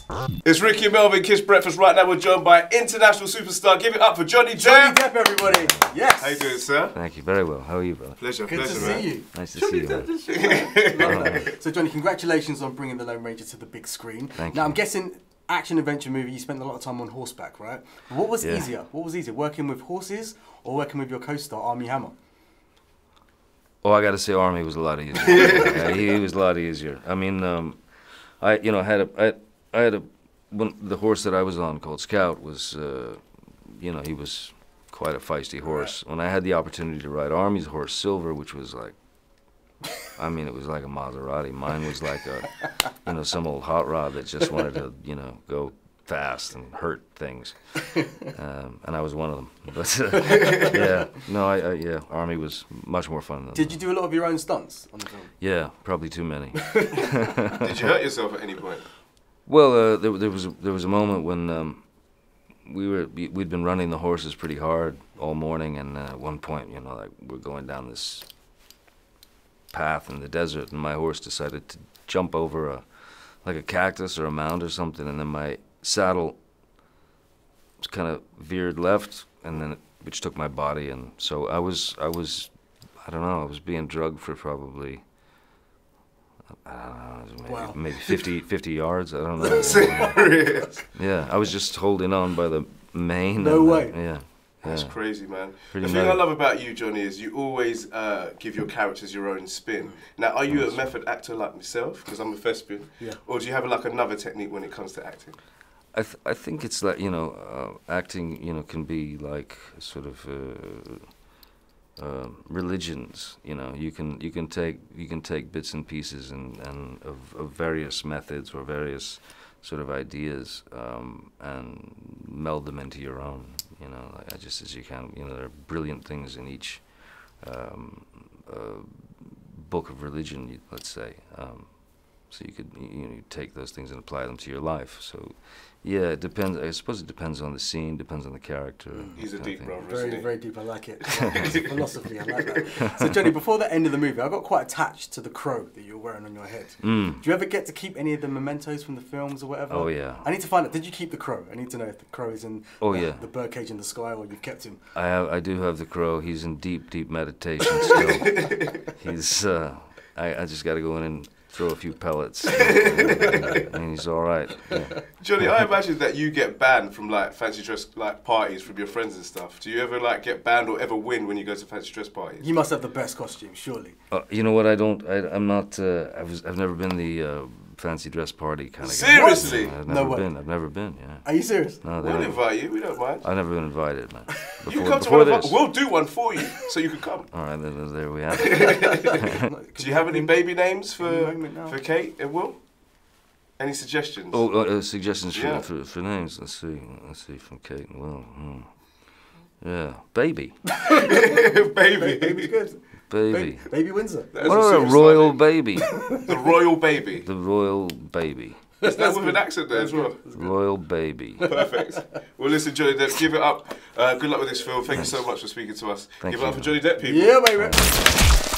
It's Ricky and Melvin, Kiss Breakfast. Right now we're joined by international superstar. Give it up for Johnny Depp. Johnny Depp, everybody. Yes. How you doing, sir? Thank you. Very well. How are you, brother? Pleasure, Good pleasure, to man. see you. Nice to Johnny see you, Depp, man. Love that. So, Johnny, congratulations on bringing The Lone Ranger to the big screen. Thank now, you. I'm guessing action-adventure movie, you spent a lot of time on horseback, right? What was Yeah. easier? What was easier, working with horses or working with your co-star, Armie Hammer? Oh, I got to say, Army was a lot easier. Yeah, he was a lot easier. I mean, I had the horse that I was on called Scout was, he was quite a feisty horse. When I had the opportunity to ride Army's horse, Silver, which was like, it was like a Maserati. Mine was like some old hot rod that just wanted to, go fast and hurt things. And I was one of them. But Army was much more fun than Did you do a lot of your own stunts on the film? Yeah, probably too many. Did you hurt yourself at any point? Well, there was a moment when we'd been running the horses pretty hard all morning, and at one point, we're going down this path in the desert, and my horse decided to jump over a cactus or a mound or something, and then my saddle kind of veered left, and then which took my body, and so I was being drugged for probably, Wow. maybe 50 yards, I don't know. Serious? Yeah, I was just holding on by the mane. No way. Yeah. That's crazy, man. Pretty the thing I nutty. love about you, Johnny, is you always give your characters your own spin. Now, are you a method actor like myself? Because I'm a thespian. Yeah. Or do you have another technique when it comes to acting? I think it's like, acting, can be like sort of religions. You can take bits and pieces and of various methods or various sort of ideas and meld them into your own. Just as you can. There are brilliant things in each book of religion, let's say. So you could take those things and apply them to your life. So, yeah, it depends. I suppose it depends on the scene, depends on the character. He's a deep brother, isn't Very, he? very deep. I like it. It's a philosophy. I like that. So, Johnny, before the end of the movie, I got quite attached to the crow that you were wearing on your head. Do you ever get to keep any of the mementos from the films or whatever? Oh, yeah. I need to find out. Did you keep the crow? I need to know if the crow is in the birdcage in the sky or you've kept him. I do have the crow. He's in deep meditation still. He's. I just got to go in and throw a few pellets, and he's all right. Yeah. Johnny, I imagine that you get banned from fancy dress parties from your friends and stuff. Do you ever get banned or ever win when you go to fancy dress parties? You must have the best costume, surely. You know what? I'm not. I've never been the fancy dress party kind of guy. Seriously? I've No never way. been. I've never been. Yeah. Are you serious? No, We'll invite you. We don't mind. I've never been invited, man. You come to one of us. We'll do one for you, so you can come. All right, there we have it. Do you have any baby names for now. Kate and Will? Any suggestions? Oh, suggestions Yeah. for names. Let's see from Kate and Will. Yeah, Baby. Baby. Baby's good. Baby. Baby Windsor. That's What a about a serious royal idea. baby? The royal baby. The royal baby. Is that with an accent there as well? Royal baby. Perfect. Well, listen, Johnny Depp, give it up. Good luck with this film. Thank you so much for speaking to us. Thank Give it up you. for Johnny Depp, people. Yeah, baby.